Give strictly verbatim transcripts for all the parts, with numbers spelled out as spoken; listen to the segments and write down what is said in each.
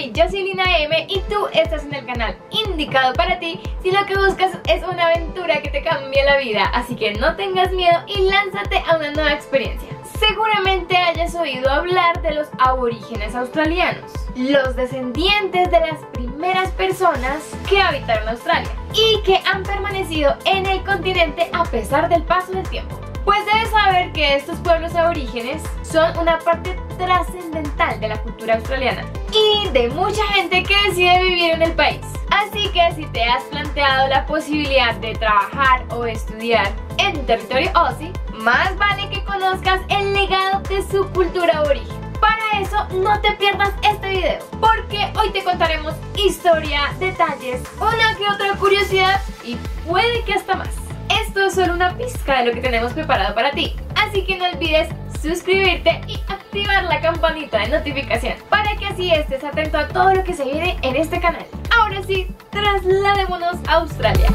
Soy Jocelina M y tú estás en el canal indicado para ti si lo que buscas es una aventura que te cambie la vida, así que no tengas miedo y lánzate a una nueva experiencia. Seguramente hayas oído hablar de los aborígenes australianos, los descendientes de las primeras personas que habitaron Australia y que han permanecido en el continente a pesar del paso del tiempo. Pues debes saber que estos pueblos aborígenes son una parte trascendental de la cultura australiana y de mucha gente que decide vivir en el país. Así que si te has planteado la posibilidad de trabajar o estudiar en territorio Aussie, más vale que conozcas el legado de su cultura aborigen. Para eso no te pierdas este video, porque hoy te contaremos historia, detalles, una que otra curiosidad y puede que hasta más. Esto es solo una pizca de lo que tenemos preparado para ti, así que no olvides suscribirte y activar la campanita de notificación para que así estés atento a todo lo que se viene en este canal. Ahora sí, trasladémonos a Australia.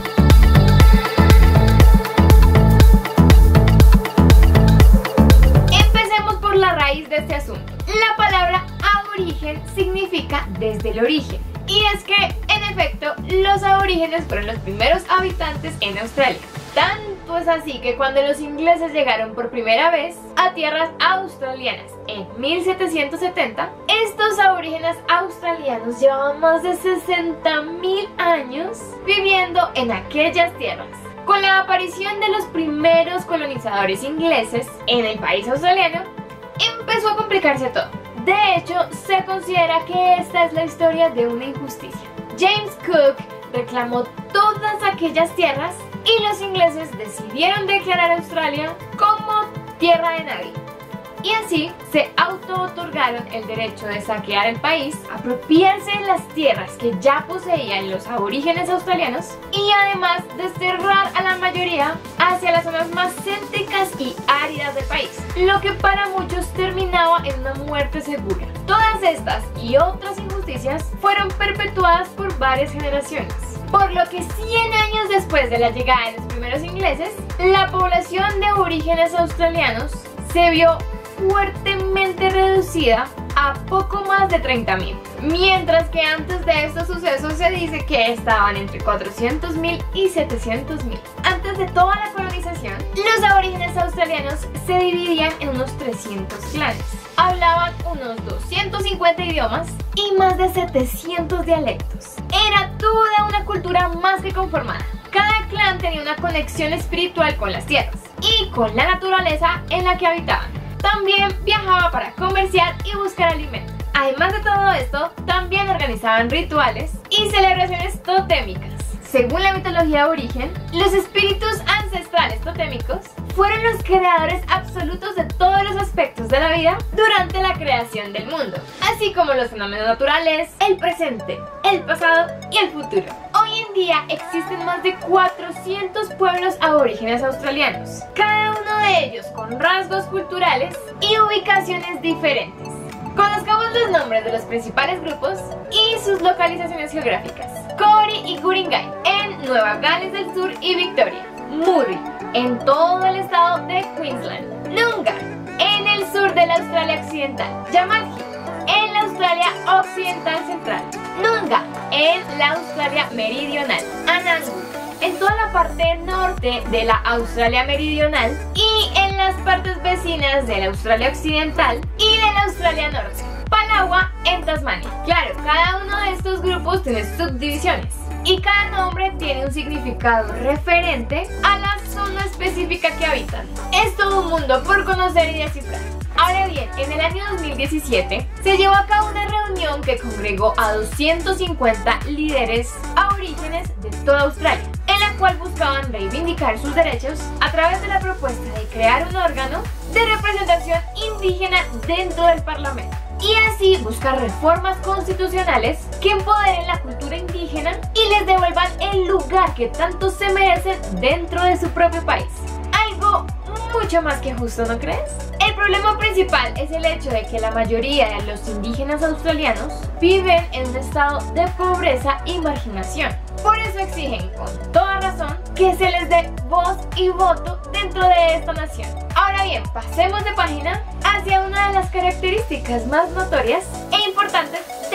Empecemos por la raíz de este asunto. La palabra aborigen significa desde el origen. Y es que, en efecto, los aborígenes fueron los primeros habitantes en Australia. Tanto es así que cuando los ingleses llegaron por primera vez a tierras australianas en mil setecientos setenta, estos aborígenes australianos llevaban más de sesenta mil años viviendo en aquellas tierras. Con la aparición de los primeros colonizadores ingleses en el país australiano, empezó a complicarse todo. De hecho, se considera que esta es la historia de una injusticia. James Cook reclamó todas aquellas tierras y los ingleses decidieron declarar a Australia como tierra de nadie. Y así se auto-otorgaron el derecho de saquear el país, apropiarse de las tierras que ya poseían los aborígenes australianos y además desterrar a la mayoría hacia las zonas más céntricas y áridas del país, lo que para muchos terminaba en una muerte segura. Todas estas y otras injusticias fueron perpetuadas por varias generaciones, por lo que cien años después de la llegada de los primeros ingleses, la población de aborígenes australianos se vio fuertemente reducida a poco más de treinta mil, mientras que antes de estos sucesos se dice que estaban entre cuatrocientos mil y setecientos mil. Antes de toda la colonización, los aborígenes australianos se dividían en unos trescientos clanes, hablaban unos doscientos cincuenta idiomas y más de setecientos dialectos. Era toda una cultura más que conformada. Cada clan tenía una conexión espiritual con las tierras y con la naturaleza en la que habitaban. También viajaba para comerciar y buscar alimento. Además de todo esto, también organizaban rituales y celebraciones totémicas. Según la mitología aborigen, los espíritus ancestrales totémicos fueron los creadores absolutos de todos los aspectos de la vida durante la creación del mundo, así como los fenómenos naturales, el presente, el pasado y el futuro. Hoy en día existen más de cuatrocientos pueblos aborígenes australianos, cada uno de ellos con rasgos culturales y ubicaciones diferentes. Conozcamos los nombres de los principales grupos y sus localizaciones geográficas. Koori y Ku-ring-gai en Nueva Gales del Sur y Victoria. Murri en todo el estado de Queensland. Noongar en el sur de la Australia Occidental. Yamatji en la Australia Occidental Central. Noongar en la Australia Meridional. Anangu en toda la parte norte de la Australia Meridional y en las partes vecinas de la Australia Occidental y de la Australia Norte. Palawa en Tasmania. Claro, cada uno de estos grupos tiene subdivisiones y cada nombre tiene un significado referente a la zona específica que habitan. Es todo un mundo por conocer y descifrar. Ahora bien, en el año dos mil diecisiete se llevó a cabo una reunión que congregó a doscientos cincuenta líderes aborígenes de toda Australia, en la cual buscaban reivindicar sus derechos a través de la propuesta de crear un órgano de representación indígena dentro del Parlamento y así buscar reformas constitucionales que empoderen la cultura indígena y les devuelvan el lugar que tanto se merecen dentro de su propio país. Algo mucho más que justo, ¿no crees? El problema principal es el hecho de que la mayoría de los indígenas australianos viven en un estado de pobreza y marginación. Por eso exigen, con toda razón, que se les dé voz y voto dentro de esta nación. Ahora bien, pasemos de página hacia una de las características más notorias e importantes de los aborígenes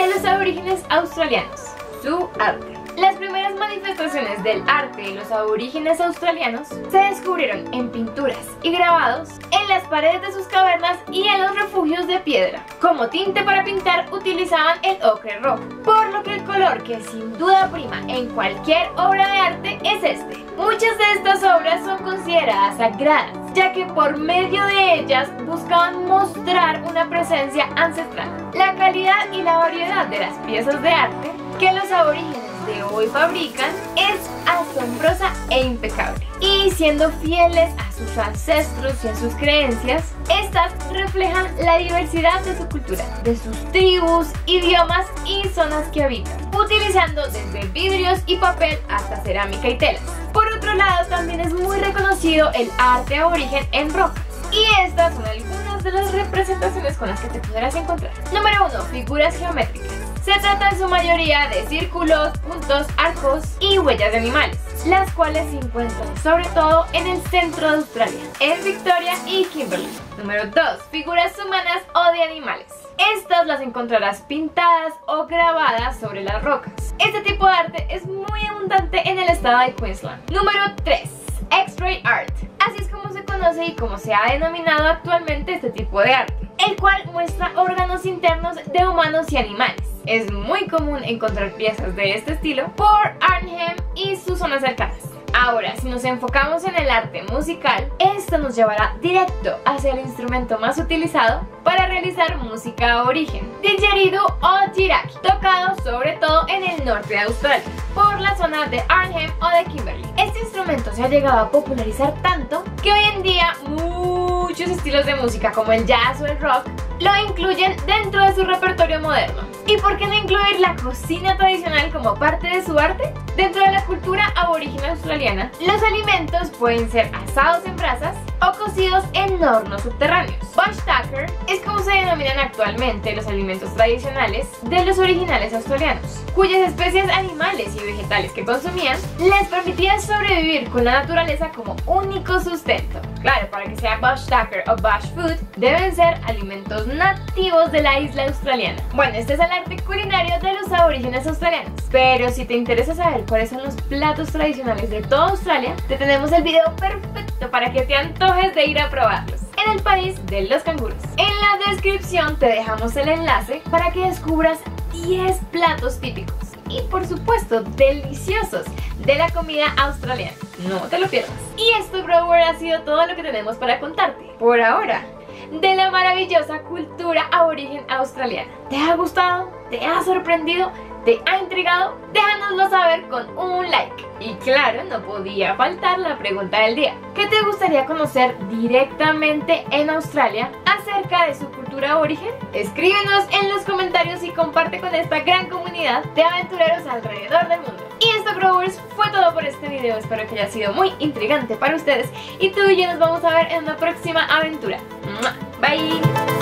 aborígenes australianos, su arte. Las primeras manifestaciones del arte de los aborígenes australianos se descubrieron en pinturas y grabados en las paredes de sus cavernas y en los refugios de piedra. Como tinte para pintar utilizaban el ocre rojo, por lo que el color que sin duda prima en cualquier obra de arte es este. Muchas de estas obras son consideradas sagradas, ya que por medio de ellas buscaban mostrar una presencia ancestral. La calidad y la variedad de las piezas de arte que los aborígenes de hoy fabrican es asombrosa e impecable. Y siendo fieles a sus ancestros y a sus creencias, estas reflejan la diversidad de su cultura, de sus tribus, idiomas y zonas que habitan, utilizando desde vidrios y papel hasta cerámica y telas. Por otro lado, también es muy reconocido el arte aborigen en rocas. Y estas son algunas de las representaciones con las que te podrás encontrar. Número uno. Figuras geométricas. Se trata en su mayoría de círculos, puntos, arcos y huellas de animales, las cuales se encuentran sobre todo en el centro de Australia, en Victoria y Kimberley. Número dos. Figuras humanas o de animales. Estas las encontrarás pintadas o grabadas sobre las rocas. Este tipo de arte es muy abundante en el estado de Queensland. Número tres. X-ray art. Así es como se conoce y como se ha denominado actualmente este tipo de arte, el cual muestra órganos internos de humanos y animales. Es muy común encontrar piezas de este estilo por Arnhem y sus zonas cercanas. Ahora, si nos enfocamos en el arte musical, esto nos llevará directo hacia el instrumento más utilizado para realizar música aborigen, didgeridoo o tiraki, tocado sobre todo en el norte de Australia, por la zona de Arnhem o de Kimberley. Este instrumento se ha llegado a popularizar tanto que hoy en día muchos estilos de música como el jazz o el rock lo incluyen dentro de su repertorio moderno. ¿Y por qué no incluir la cocina tradicional como parte de su arte? Dentro de la cultura aborigen australiana, los alimentos pueden ser asados en brasas o cocidos en hornos subterráneos. Bush tucker es como se denominan actualmente los alimentos tradicionales de los originales australianos, cuyas especies animales y vegetales que consumían les permitía sobrevivir con la naturaleza como único sustento. Claro, para que sea bush tucker o bush food, deben ser alimentos nativos de la isla australiana. Bueno, este es el arte culinario de los aborígenes australianos, pero si te interesa saber cuáles son los platos tradicionales de toda Australia, te tenemos el video perfecto para que te antojes de ir a probarlos en el país de los canguros. En la descripción te dejamos el enlace para que descubras diez platos típicos y por supuesto deliciosos de la comida australiana. No te lo pierdas. Y esto, Grower, ha sido todo lo que tenemos para contarte por ahora de la maravillosa cultura aborigen australiana. ¿Te ha gustado? ¿Te ha sorprendido? ¿Te ha intrigado? Déjanoslo saber con un like. Y claro, no podía faltar la pregunta del día. ¿Qué te gustaría conocer directamente en Australia acerca de su cultura aborigen? Escríbenos en los comentarios y comparte con esta gran comunidad de aventureros alrededor del mundo. Y esto, Growers, fue todo por este video. Espero que haya sido muy intrigante para ustedes. Y tú y yo nos vamos a ver en una próxima aventura. Bye.